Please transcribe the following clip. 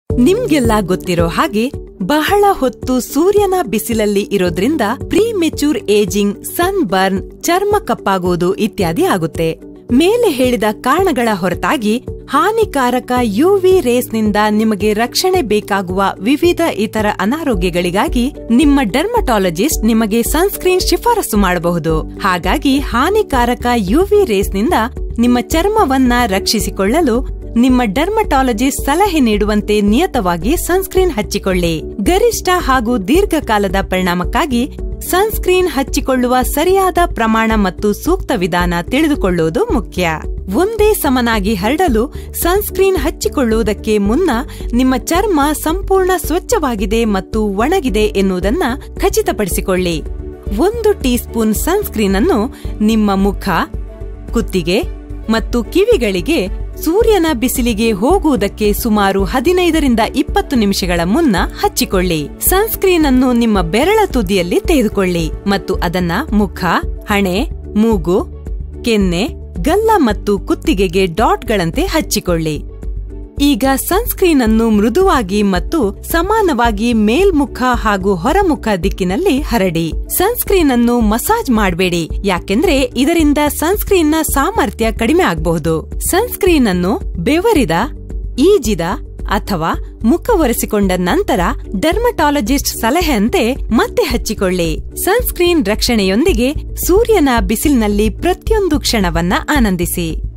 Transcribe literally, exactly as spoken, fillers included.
ನಿಮ್ಗೆಲ್ಲ ಗೊತ್ತಿರೋ ಹಾಗೆ ಬಹಳ ಹೊತ್ತು ಸೂರ್ಯನ ಬಿಸಿಲಲ್ಲಿ ಇರೋದ್ರಿಂದ premature ageing, sunburn, ಚರ್ಮ ಕಪ್ಪಾಗೋದು ಇತ್ಯಾದಿ ಆಗುತ್ತೆ. ಮೇಲೆ ಹೇಳಿದ ಕಾರಣಗಳ ಹೊರತಾಗಿ ಹಾನಿಕಾರಕ ಯುವಿ ರೇಸ್ನಿಂದ ನಿಮಗೆ ರಕ್ಷಣೆ ಬೇಕಾಗುವ ವಿವಿಧ ಇತರ ಅನಾರೋಗ್ಯಗಳಿಗಾಗಿ ನಿಮ್ಮ ಡರ್ಮಟಾಲಜಿಸ್ಟ್ ನಿಮಗೆ ಸನ್ಸ್ಕ್ರೀನ್ ಶಿಫಾರಸು ಮಾಡಬಹುದು. ಹಾಗಾಗಿ ಹಾನಿಕಾರಕ ಯುವಿ ರೇಸ್ನಿಂದ ನಿಮ್ಮ ಚರ್ಮವನ್ನ ರಕ್ಷಿಸಿಕೊಳ್ಳಲು ನಿಮ್ಮ ಡರ್ಮಟಾಲಜಿಸ್ಟ್ ಸಲಹೆ ನೀಡುವಂತೆ ನಿಯತವಾಗಿ ಸನ್ಸ್ಕ್ರೀನ್ ಹಚ್ಚಿಕೊಳ್ಳಿ. ಗರಿಷ್ಠ ಹಾಗೂ ದೀರ್ಘಕಾಲದ ಪರಿಣಾಮಕ್ಕಾಗಿ ಸನ್ಸ್ಕ್ರೀನ್ ಹಚ್ಚಿಕೊಳ್ಳುವ ಸರಿಯಾದ ಪ್ರಮಾಣ ಮತ್ತು ಸೂಕ್ತ ವಿಧಾನ ತಿಳಿದುಕೊಳ್ಳುವುದು ಮುಖ್ಯ. ಒಂದೇ ಸಮನಾಗಿ ಹರಡಲು ಸನ್ಸ್ಕ್ರೀನ್ ಹಚ್ಚಿಕೊಳ್ಳುವುದಕ್ಕೆ ಮುನ್ನ ನಿಮ್ಮ ಚರ್ಮ ಸಂಪೂರ್ಣ ಸ್ವಚ್ಛವಾಗಿದೆ ಮತ್ತು ಒಣಗಿದೆ ಎನ್ನುವುದನ್ನ ಖಚಿತಪಡಿಸಿಕೊಳ್ಳಿ. ಒಂದು ಟೀ ಸ್ಪೂನ್ ಸನ್ಸ್ಕ್ರೀನ್ ಅನ್ನು ನಿಮ್ಮ ಮುಖ, ಕುತ್ತಿಗೆ ಮತ್ತು ಕಿವಿಗಳಿಗೆ ಸೂರ್ಯನ ಬಿಸಿಲಿಗೆ ಹೋಗುವುದಕ್ಕೆ ಸುಮಾರು ಹದಿನೈದರಿಂದ ಇಪ್ಪತ್ತು ನಿಮಿಷಗಳ ಮುನ್ನ ಹಚ್ಚಿಕೊಳ್ಳಿ. ಸನ್ಸ್ಕ್ರೀನ್ ಅನ್ನು ನಿಮ್ಮ ಬೆರಳ ತುದಿಯಲ್ಲಿ ತೆಗೆದುಕೊಳ್ಳಿ ಮತ್ತು ಅದನ್ನ ಮುಖ, ಹಣೆ, ಮೂಗು, ಕೆನ್ನೆ, ಗಲ್ಲ ಮತ್ತು ಕುತ್ತಿಗೆಗೆ ಡಾಟ್ಗಳಂತೆ ಹಚ್ಚಿಕೊಳ್ಳಿ. ಈಗ ಸನ್ಸ್ಕ್ರೀನ್ ಅನ್ನು ಮೃದುವಾಗಿ ಮತ್ತು ಸಮಾನವಾಗಿ ಮೇಲ್ಮುಖ ಹಾಗೂ ಹೊರಮುಖ ದಿಕ್ಕಿನಲ್ಲಿ ಹರಡಿ. ಸನ್ಸ್ಕ್ರೀನ್ ಅನ್ನು ಮಸಾಜ್ ಮಾಡಬೇಡಿ, ಯಾಕೆಂದ್ರೆ ಇದರಿಂದ ಸನ್ಸ್ಕ್ರೀನ್ನ ಸಾಮರ್ಥ್ಯ ಕಡಿಮೆ ಆಗಬಹುದು. ಸನ್ಸ್ಕ್ರೀನ್ ಅನ್ನು ಬೆವರಿದ, ಈಜಿದ ಅಥವಾ ಮುಖ ಒರೆಸಿಕೊಂಡ ನಂತರ ಡರ್ಮಟಾಲಜಿಸ್ಟ್ ಸಲಹೆಯಂತೆ ಮತ್ತೆ ಹಚ್ಚಿಕೊಳ್ಳಿ. ಸನ್ಸ್ಕ್ರೀನ್ ರಕ್ಷಣೆಯೊಂದಿಗೆ ಸೂರ್ಯನ ಬಿಸಿಲಿನಲ್ಲಿ ಪ್ರತಿಯೊಂದು ಕ್ಷಣವನ್ನ ಆನಂದಿಸಿ.